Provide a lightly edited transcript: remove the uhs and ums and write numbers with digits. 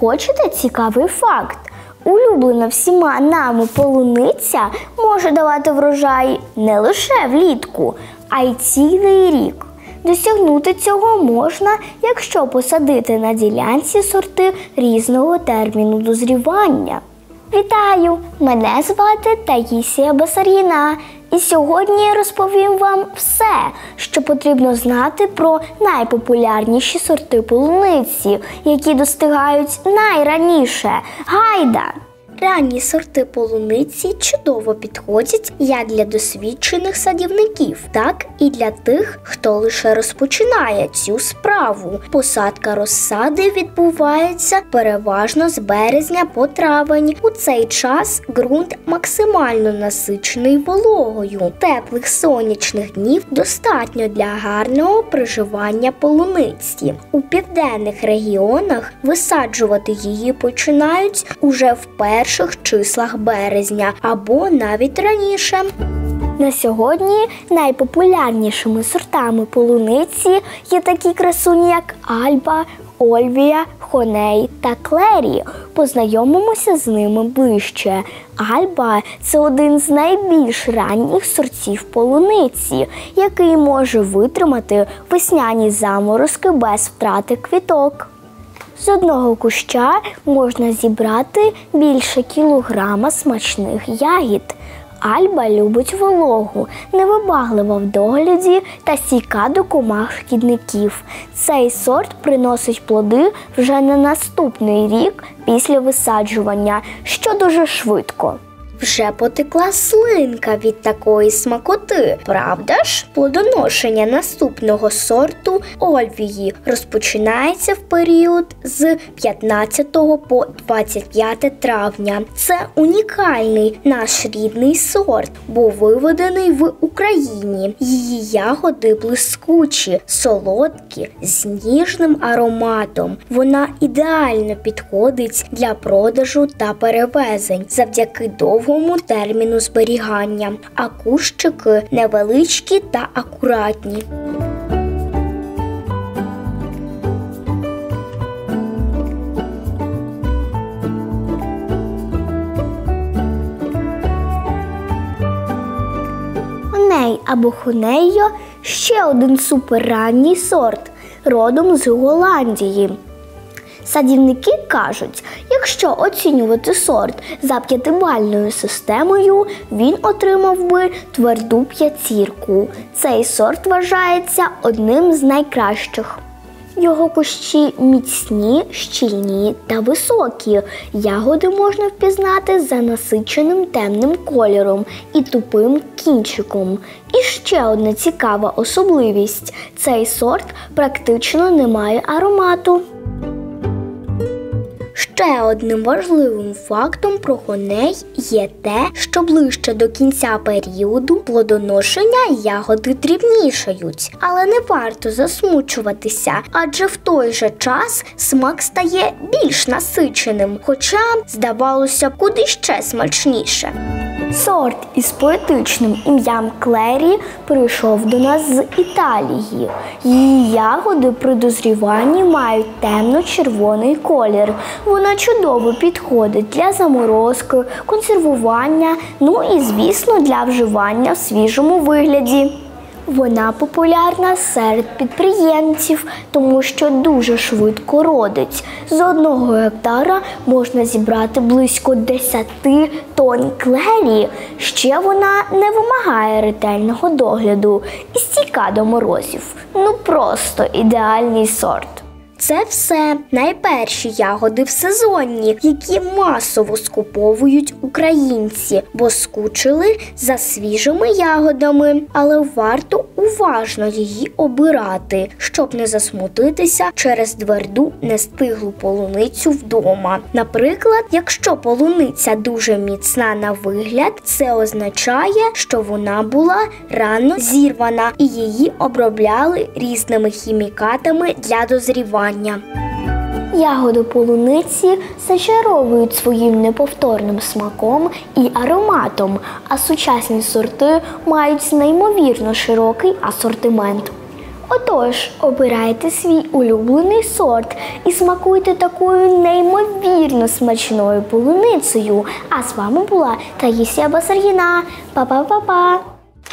Хочете цікавий факт? Улюблена всіма нами полуниця може давати врожай не лише влітку, а й цілий рік. Досягнути цього можна, якщо посадити на ділянці сорти різного терміну дозрівання. Вітаю! Мене звати Таїсія Басар'їна. І сьогодні я розповім вам все, що потрібно знати про найпопулярніші сорти полуниці, які достигають найраніше. Гайда! Ранні сорти полуниці чудово підходять як для досвідчених садівників, так і для тих, хто лише розпочинає цю справу. Посадка розсади відбувається переважно з березня по травень. У цей час ґрунт максимально насичений вологою. Теплих сонячних днів достатньо для гарного приживання полуниці. У південних регіонах висаджувати її починають уже в перших числах березня або навіть раніше. На сьогодні найпопулярнішими сортами полуниці є такі красуні, як Альба, Ольвія, Хоней та Клері. Познайомимося з ними ближче. Альба – це один з найбільш ранніх сортів полуниці, який може витримати весняні заморозки без втрати квіток. З одного куща можна зібрати більше кілограма смачних ягід. Альба любить вологу, невибаглива в догляді та стійка до комах-шкідників. Цей сорт приносить плоди вже на наступний рік після висаджування, що дуже швидко. Вже потекла слинка від такої смакоти, правда ж? Плодоношення наступного сорту Ольвії розпочинається в період з 15 по 25 травня. Це унікальний наш рідний сорт, був виведений в Україні. Її ягоди блискучі, солодкі, з ніжним ароматом. Вона ідеально підходить для продажу та перевезень завдяки довгому терміну зберігання, а кущики невеличкі та акуратні. Хоней або Хонейо – ще один суперранній сорт, родом з Голландії. Садівники кажуть, якщо оцінювати сорт за п'ятибальною системою, він отримав би тверду п'ятірку. Цей сорт вважається одним з найкращих. Його кущі міцні, щільні та високі. Ягоди можна впізнати за насиченим темним кольором і тупим кінчиком. І ще одна цікава особливість – цей сорт практично не має аромату. Ще одним важливим фактом про хоней є те, що ближче до кінця періоду плодоношення ягоди дрібнішають. Але не варто засмучуватися, адже в той же час смак стає більш насиченим, хоча, здавалося б, куди ще смачніше. Сорт із поетичним ім'ям Клері прийшов до нас з Італії. Її ягоди при дозріванні мають темно-червоний колір. Вона чудово підходить для заморозки, консервування, ну і, звісно, для вживання в свіжому вигляді. Вона популярна серед підприємців, тому що дуже швидко родить. З 1 гектара можна зібрати близько 10 тонн клері. Ще вона не вимагає ретельного догляду і стійка до морозів. Ну просто ідеальний сорт. Це все найперші ягоди всезонні, які масово скуповують українці, бо скучили за свіжими ягодами. Але варто уважно її обирати, щоб не засмутитися через тверду, нестиглу полуницю вдома. Наприклад, якщо полуниця дуже міцна на вигляд, це означає, що вона була рано зірвана і її обробляли різними хімікатами для дозрівання. Ягоди полуниці зачаровують своїм неповторним смаком і ароматом, а сучасні сорти мають неймовірно широкий асортимент. Отож, обирайте свій улюблений сорт і смакуйте такою неймовірно смачною полуницею. А з вами була Таїсія Басаргіна. Па-па-па-па!